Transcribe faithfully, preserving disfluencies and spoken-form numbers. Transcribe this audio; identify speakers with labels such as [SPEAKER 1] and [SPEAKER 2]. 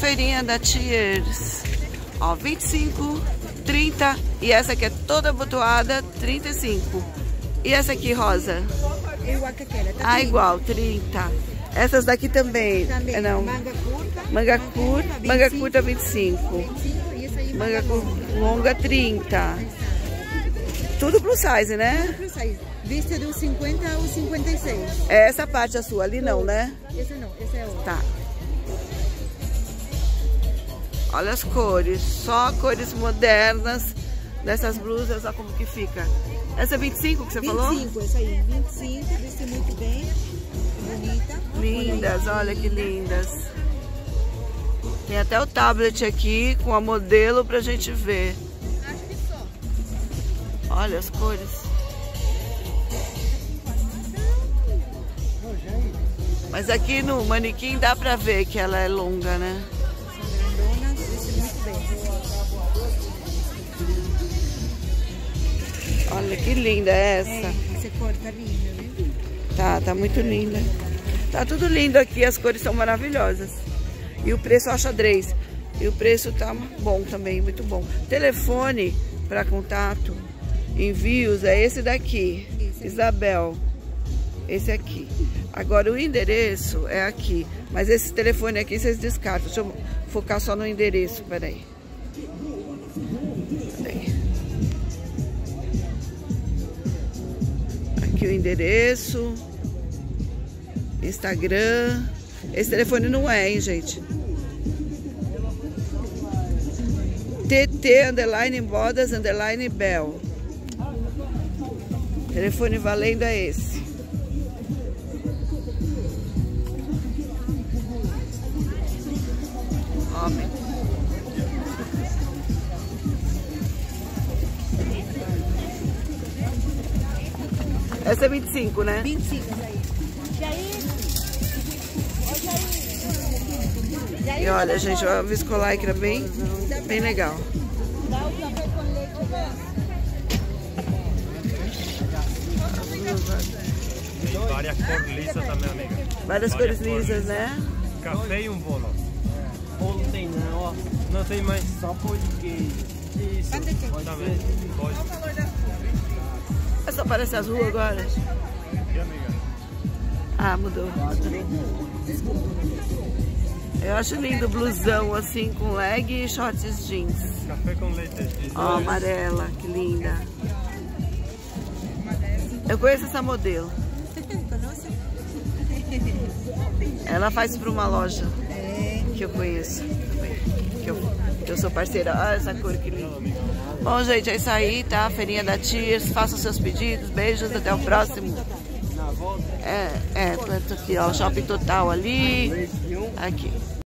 [SPEAKER 1] feirinha da Tears. Ó, vinte e cinco, trinta. E essa aqui é toda abotoada, trinta e cinco. E essa aqui, rosa?
[SPEAKER 2] É igual que aquela, tá?
[SPEAKER 1] Ah, igual, trinta. Essas daqui também.
[SPEAKER 2] Também.
[SPEAKER 1] É, não.
[SPEAKER 2] Manga curta.
[SPEAKER 1] Manga curta, manga curta vinte e cinco.
[SPEAKER 2] vinte e cinco e essa aí
[SPEAKER 1] Manga
[SPEAKER 2] longa.
[SPEAKER 1] longa trinta. Tudo plus size, né?
[SPEAKER 2] Plus size. Viste do cinquenta ao cinquenta e seis.
[SPEAKER 1] É essa parte a sua ali não, né?
[SPEAKER 2] Essa não, essa é outra.
[SPEAKER 1] Tá. Olha as cores, só cores modernas dessas blusas, olha como que fica. Essa é vinte e cinco que você falou?
[SPEAKER 2] vinte e cinco, essa aí. vinte e cinco, viste muito bem. Bonita.
[SPEAKER 1] Lindas, olha que lindas. Tem até o tablet aqui com a modelo pra gente ver.
[SPEAKER 2] Acho que só.
[SPEAKER 1] Olha as cores. Mas aqui no manequim dá pra ver que ela é longa, né?
[SPEAKER 2] São grandonas, viste muito bem.
[SPEAKER 1] Olha que linda essa.
[SPEAKER 2] É, essa cor tá linda, né?
[SPEAKER 1] Tá, tá muito linda. Tá tudo lindo aqui, as cores são maravilhosas. E o preço é xadrez. E o preço tá bom também, muito bom. Telefone para contato, envios, é esse daqui.
[SPEAKER 2] Esse
[SPEAKER 1] Isabel. Esse aqui. Agora o endereço é aqui. Mas esse telefone aqui vocês descartam. Deixa eu focar só no endereço, peraí. Peraí. Aqui o endereço. Instagram. Esse telefone não é, hein, gente? T T, underline, bodas, underline, bel. Telefone valendo é esse. Homem. Essa é vinte e cinco, né?
[SPEAKER 2] vinte e cinco, essa aí.
[SPEAKER 1] E olha, gente, a viscolaicra bem, bem legal.
[SPEAKER 3] Tem várias cores lisas também, amiga.
[SPEAKER 1] Várias cores lisas, né?
[SPEAKER 3] Café e um bolo.
[SPEAKER 4] Bolo não tem não, ó.
[SPEAKER 3] Não tem mais.
[SPEAKER 4] Só pão de queijo. Isso.
[SPEAKER 3] Tá vendo? Pode.
[SPEAKER 1] Essa aparece azul agora?
[SPEAKER 3] E amiga?
[SPEAKER 1] Ah, mudou. Eu acho lindo o blusão assim com leg e shorts jeans.
[SPEAKER 3] Café com leite.
[SPEAKER 1] Ó, amarela, que linda. Eu conheço essa modelo.
[SPEAKER 2] Conoce?
[SPEAKER 1] Ela faz para uma loja que eu conheço. Que eu, que eu sou parceira. Olha essa cor que linda. Bom, gente, é isso aí, tá? Feirinha da Tears. Façam seus pedidos. Beijos, até o próximo. É, é, aqui, ó. Shopping Total ali. Aqui.